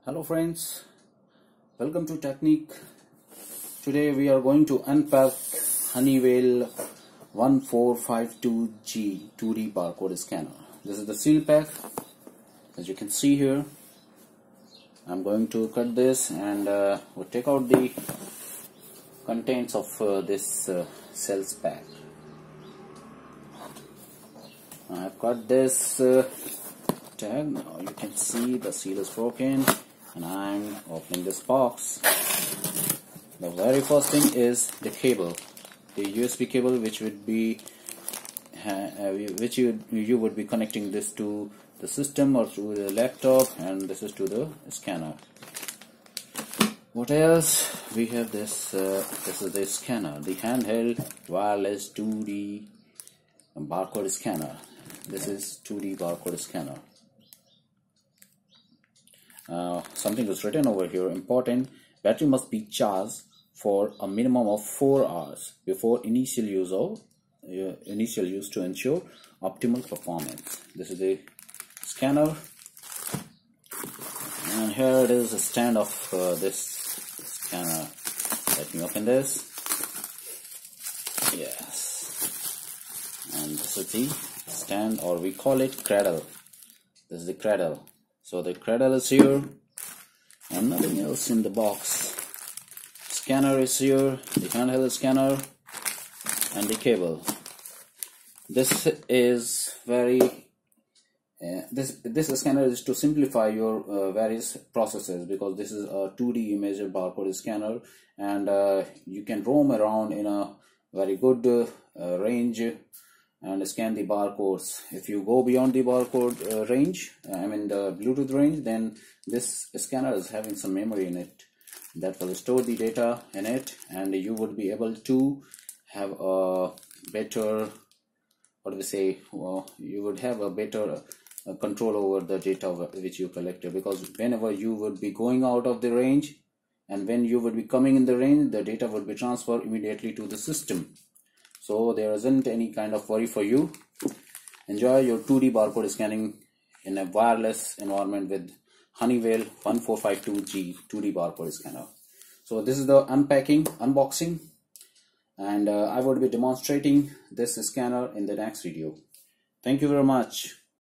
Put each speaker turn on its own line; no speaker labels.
Hello friends, welcome to Technique. Today we are going to unpack Honeywell 1452G 2D barcode scanner. This is the seal pack, as you can see here. I'm going to cut this and we'll take out the contents of this sales pack. I have cut this tag. Now you can see the seal is broken and I'm opening this box. The very first thing is the cable, the USB cable, which would be you would be connecting this to the system or to the laptop, and this is to the scanner. What else? We have this. This is the scanner, the handheld wireless 2D barcode scanner. This is 2D barcode scanner. Something is written over here, important: battery must be charged for a minimum of 4 hours before initial use to ensure optimal performance. This is a scanner, and here it is, a stand of this scanner. Let me open this. Yes, and this is the stand, or we call it cradle. This is the cradle. So the cradle is here and nothing else in the box. Scanner is here, the handheld scanner, and the cable. This is this scanner is to simplify your various processes, because this is a 2D image barcode scanner, and you can roam around in a very good range and scan the barcodes. If you go beyond the barcode range, I mean the Bluetooth range, then this scanner is having some memory in it that will store the data in it, and you would be able to have a better, what do we say, you would have a better control over the data which you collected, because whenever you would be going out of the range and when you would be coming in the range, the data would be transferred immediately to the system. So there isn't any kind of worry for you. Enjoy your 2D barcode scanning in a wireless environment with Honeywell 1452G 2D barcode scanner. So this is the unboxing, and I would be demonstrating this scanner in the next video. Thank you very much.